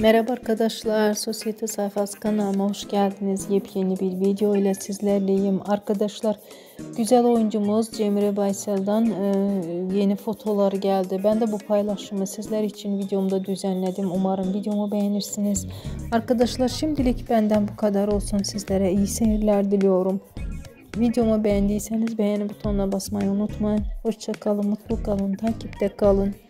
Merhaba arkadaşlar, Sosyete Sayfası kanalıma hoş geldiniz. Yepyeni bir video ile sizlerleyim. Arkadaşlar, güzel oyuncumuz Cemre Baysel'den yeni fotolar geldi. Ben de bu paylaşımı sizler için videomda düzenledim. Umarım videomu beğenirsiniz. Arkadaşlar, şimdilik benden bu kadar olsun. Sizlere iyi seyirler diliyorum. Videomu beğendiyseniz beğeni butonuna basmayı unutmayın. Hoşça kalın, mutlu kalın, takipte kalın.